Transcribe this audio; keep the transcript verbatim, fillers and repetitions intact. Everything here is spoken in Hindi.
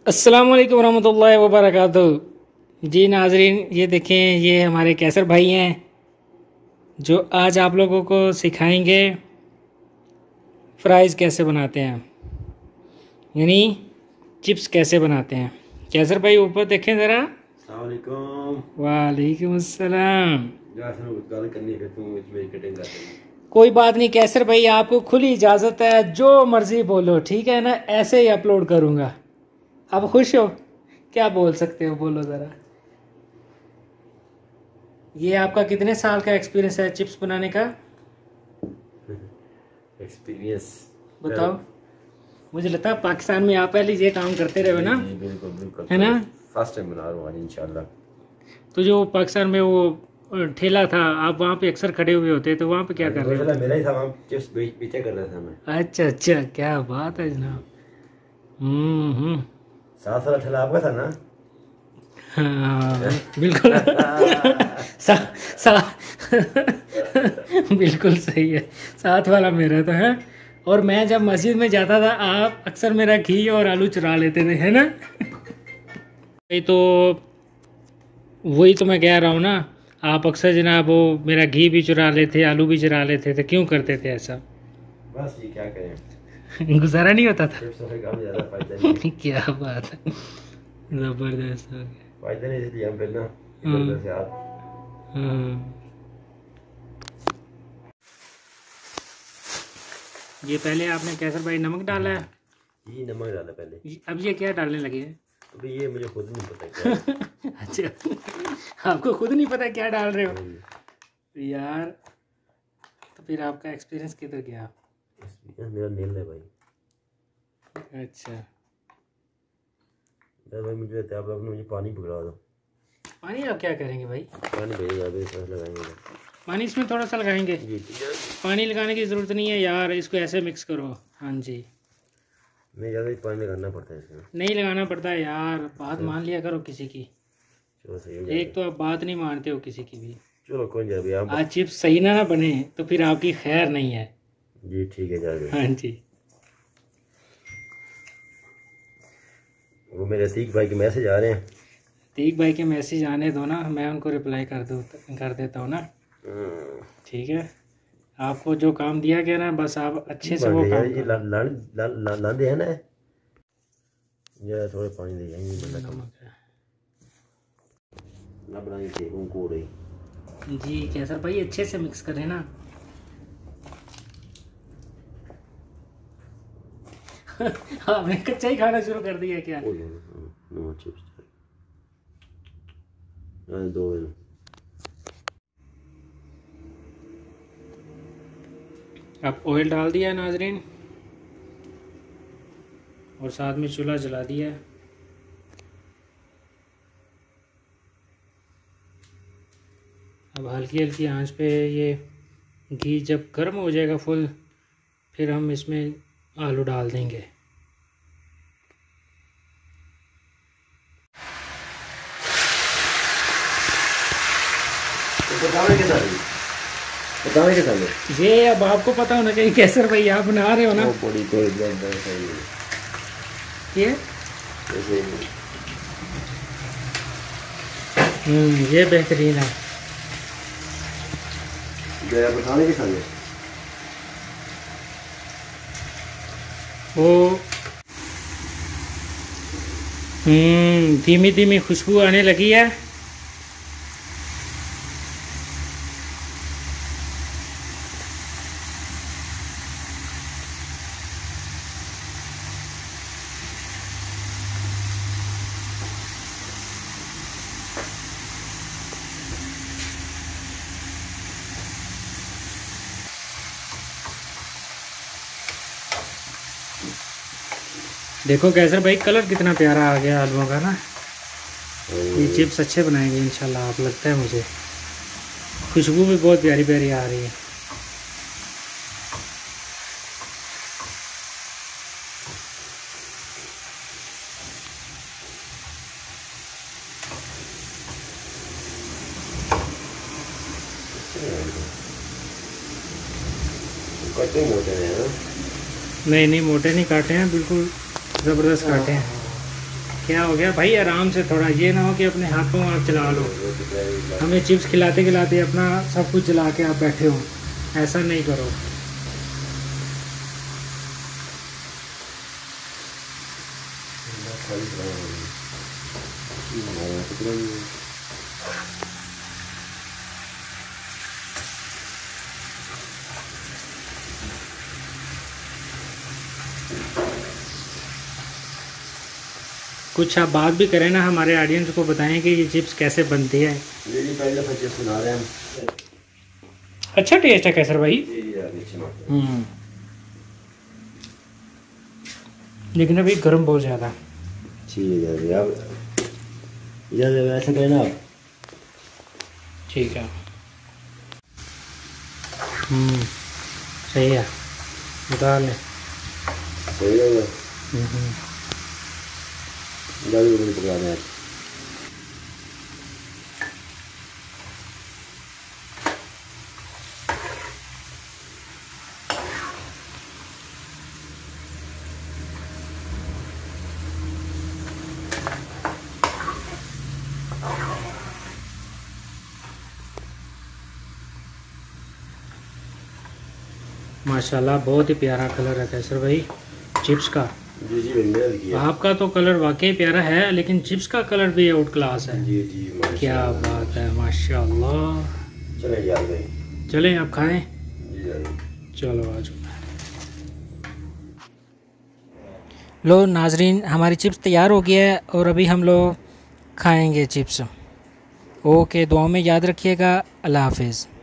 अस्सलाम वालेकुम रहमतुल्लाहि व बरकातुहू। जी नाजरीन, ये देखें, ये हमारे कैसर भाई हैं जो आज आप लोगों को सिखाएंगे फ्राइज़ कैसे बनाते हैं, यानी चिप्स कैसे बनाते हैं। कैसर भाई ऊपर देखें ज़रा। अस्सलाम वालेकुम। वालेकुम अस्सलाम। गल करनी है तू मेरी कटिंग कर दे। कोई बात नहीं कैसर भाई, आपको खुली इजाज़त है, जो मर्ज़ी बोलो, ठीक है ना। ऐसे ही अपलोड करूँगा। आप खुश हो? क्या बोल सकते हो, बोलो ज़रा। ये आपका कितने साल का एक्सपीरियंस है चिप्स बनाने का? एक्सपीरियंस बताओ। मुझे लगता है पाकिस्तान में आप पहले ये काम करते रहे हो ना? बिल्कुल बिल्कुल, है ना। फर्स्ट टाइम बना रहा हूँ इंशाल्लाह। तो जो पाकिस्तान में वो ठेला था, आप वहाँ पे अक्सर खड़े हुए होते, तो वहाँ पे क्या कर रहे हो? मेरा ही था, वहाँ चिप्स बेचा कर रहा था मैं। अच्छा अच्छा, क्या बात है जनाब। हम्म हम्म सात साल ठेला आपका था ना? हाँ बिल्कुल। सा, सा, बिल्कुल सही है, साथ वाला मेरा तो है। और मैं जब मस्जिद में जाता था, आप अक्सर मेरा घी और आलू चुरा लेते थे, है ना। वही तो वही तो मैं कह रहा हूँ ना, आप अक्सर जनाब वो मेरा घी भी चुरा लेते, आलू भी चुरा लेते थे। क्यों करते थे ऐसा? बस ये क्या करें, गुजारा नहीं होता था। चिप्स से काम ज़्यादा फायदा नहीं। क्या बात है, जबरदस्त हो गया। फायदा नहीं, इसलिए हम फिर ना इधर से आप ये पहले आपने कैसर भाई नमक डाला है? ये नमक डाला पहले। अब ये क्या डालने लगे हैं? अभी ये मुझे खुद नहीं पता क्या है। अच्छा, आपको खुद नहीं पता क्या डाल रहे हो यार? तो फिर आपका एक्सपीरियंस किधर गया? मेरा नील है भाई। अच्छा भाई, मुझे लगता है आप लोग ने मुझे पानी पकड़ा दो। पानी आप क्या करेंगे भाई? पानी भेजेगा, अभी इसमें लगाएंगे। पानी इसमें थोड़ा सा लगाएंगे। जी ठीक है। पानी लगाने की ज़रूरत नहीं है यार, इसको ऐसे मिक्स करो। हाँ जी, नहीं ज़्यादा पानी लगाना पड़ता है इसमें। नहीं लगाना पड़ता है यार, बात मान लिया करो किसी की। चलो सही हो एक तो आप बात नहीं मानते हो किसी की भी। चलो कोई नहीं, अभी आप आज चिप्स सही ना ना बने तो फिर आपकी खैर नहीं है। जी ठीक है, जा हाँ जी। वो मेरे अतीक भाई के मैसेज आ रहे हैं। अतीक भाई के मैसेज आने दो ना, मैं उनको रिप्लाई कर दूँ कर देता हूँ ना। ठीक है, आपको जो काम दिया गया ना, बस आप अच्छे से वो काम ये लांदे है ना, ये थोड़े पानी दे जाएंगे ना बनाई थे उनको रही। जी कैसर भाई, अच्छे से मिक्स करें ना। आपने कच्चा ही खाना शुरू कर दिया क्या? नो चिप्स दो। अब ऑयल डाल दिया है नाजरीन, और साथ में चूल्हा जला दिया है। अब हल्की हल्की आंच पे ये घी जब गर्म हो जाएगा फुल, फिर हम इसमें आलू डाल देंगे। बताने के साथ बताने के साथ ये अब आपको पता होना चाहिए कैसर भाई, आप बना रहे हो ना। बड़ी तो ये ऐसे हम्म ये बेहतरीन है। बताने के साथ वो हम्म धीमी धीमी खुशबू आने लगी है। देखो कैसर भाई, कलर कितना प्यारा आ गया आलूओं का ना। ये चिप्स अच्छे बनाएंगे इंशाल्लाह, आप लगता है मुझे। खुशबू भी बहुत प्यारी प्यारी आ रही है। कटे मोटे हैं। नहीं नहीं मोटे नहीं काटे हैं, बिल्कुल ज़बरदस्त काटे हैं। क्या हो गया भाई, आराम से थोड़ा, ये ना हो कि अपने हाथों आप चला लो। हमें चिप्स खिलाते खिलाते अपना सब कुछ चला के आप बैठे हो, ऐसा नहीं करो। कुछ आप बात भी करें ना, हमारे ऑडियंस को बताएं कि ये चिप्स कैसे बनती है। पहले चिप्स बना रहे हैं। अच्छा टेस्ट है कैसर भाई। हम्म, लेकिन अभी गर्म बहुत ज़्यादा। ठीक है अब ऐसा करें ना आप। ठीक है। हम्म, सही है, निकाल लें। सही है, हम्म, ज़्यादा बड़ी पका दें। माशाल्लाह बहुत ही प्यारा कलर है कैसर भाई चिप्स का। जी जी मेहनत आपका तो कलर वाकई प्यारा है, लेकिन चिप्स का कलर भी आउट क्लास है। जी जी क्या बात है, माशाल्लाह। चले यार भाई, चलें आप खाएं। जी चलो आ जाओ। लो नाजरीन, हमारी चिप्स तैयार हो गया है और अभी हम लोग खाएंगे चिप्स। ओके, दुआ में याद रखिएगा। अल्लाह हाफिज़।